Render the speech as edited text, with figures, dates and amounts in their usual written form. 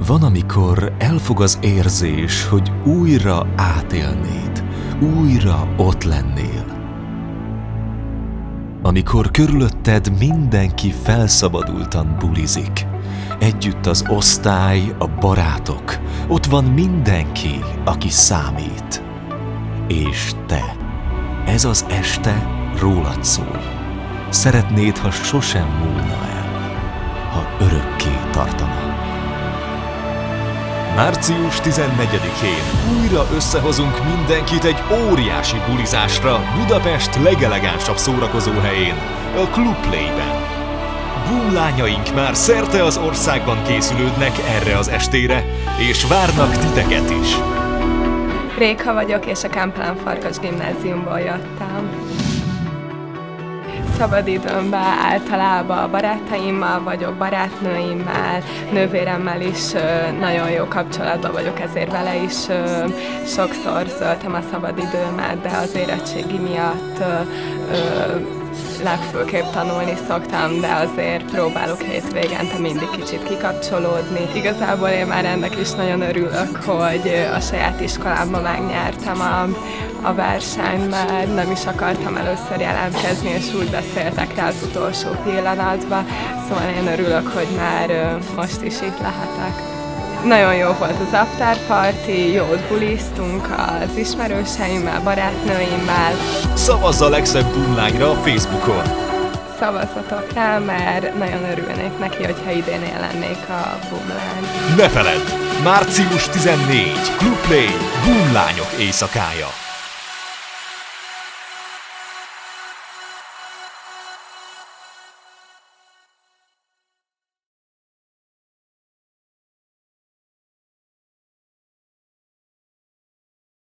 Van, amikor elfog az érzés, hogy újra átélnéd, újra ott lennél. Amikor körülötted mindenki felszabadultan bulizik. Együtt az osztály, a barátok, ott van mindenki, aki számít. És te, ez az este rólad szól. Szeretnéd, ha sosem múlna el, ha örökké tartana. Március 14-én újra összehozunk mindenkit egy óriási bulizásra Budapest legelegánsabb szórakozóhelyén, a Club Play-ben. Boomlányaink már szerte az országban készülődnek erre az estére, és várnak titeket is. Réka vagyok, és a Kempelen Farkas Gimnáziumból jöttem. Szabadidőmben általában a barátaimmal vagyok, barátnőimmel, nővéremmel is nagyon jó kapcsolatban vagyok, ezért vele is sokszor töltöm a szabadidőmet, de az érettségi miatt legfőképp tanulni szoktam, de azért próbálok hétvégente mindig kicsit kikapcsolódni. Igazából én már ennek is nagyon örülök, hogy a saját iskolámban megnyertem a versenyt, mert nem is akartam először jelentkezni, és úgy beszéltek rá az utolsó pillanatban, szóval én örülök, hogy már most is itt lehetek. Nagyon jó volt az after party, jót buliztunk az ismerőseimmel, barátnőimmel. Szavazz a legszebb boomlányra a Facebookon! Szavazzatok rá, mert nagyon örülnék neki, hogyha idén én lennék a boomlány. Ne feledd! Március 14. Club Play, Boomlányok éjszakája!